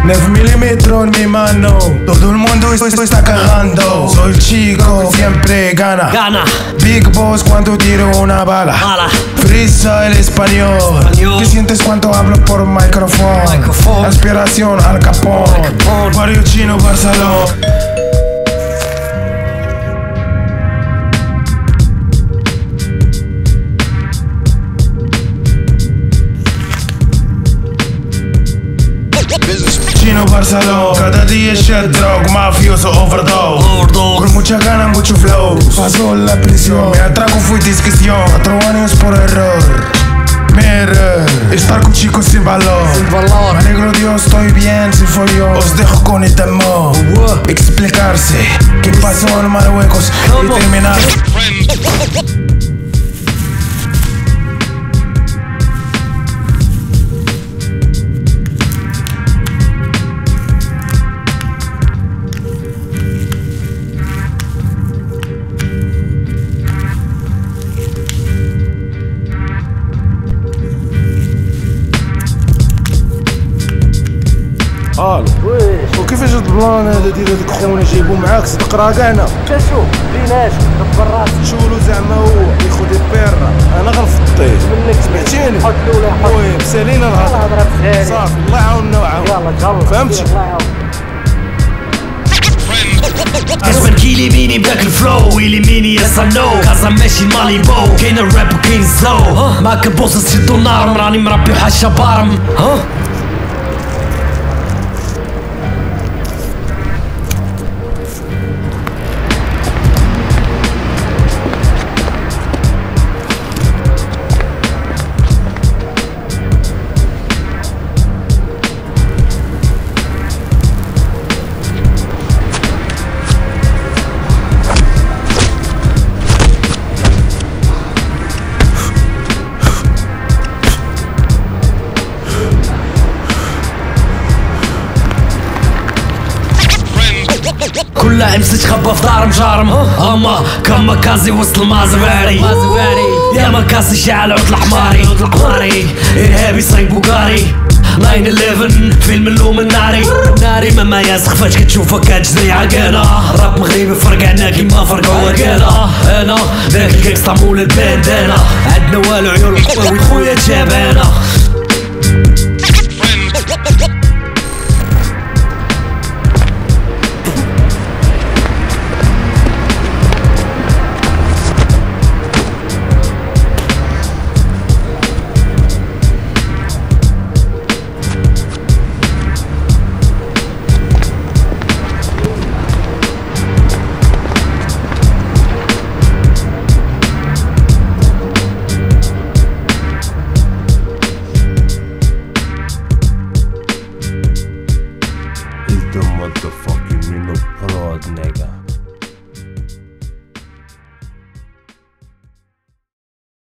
9 milímetros en mi mano. Todo el mundo está cagando. Soy el chico, siempre gana. Big Boss cuando tiro una bala. Frisa el español. ¿Qué sientes cuando hablo por micrófono? Aspiración al Capón. Barrio Chino, Barcelona. Chino, Barcelona. Cada día shit, drug, mafioso, overdose. Con mucha gana, mucho flow. Pasó la prisión, me atraco, fui discusión. 4 años por error. Mirror, estar con chicos sin valor. Me alegro Dios, estoy bien, sin folio. Os dejo con el temor. Explicarse qué pasó en Marruecos y terminar. وكيفاش البلان هذا ديال هذوك خونا جايبو معاك تقرا كاعنا شوف بيناش برات شولو زعما هو ياخذ البيرا انا غنفطيه منك سمعتيني حط الاولى المهم سالينا الهضره صافي الله يعاوننا وعاون يلا جرب فهمتي اسمن كيلي ميني بداك الفلو ويلي ميني يس نو كازا ماشي ماليبو كاين الراب وكاين الزو ماك بوس تشدو النار راني مربي وحاشا بارم كلها امس تخبى في دار مجارم اما كما كازي وسط المازواري يا ما كاسي شاعل عود الحماري ارهابي صايب بوغاري 9/11 فيلم اللوم الناري ما ياسخ فاش كتشوفها كتجري عقالة راب مغربي فرقعنا كيما فرقعو عقالة انا ذاك الكيكستا مول الباندانا عندنا والو عيون القوي خويا جابانا The motherfucking Mino Prod, nigga.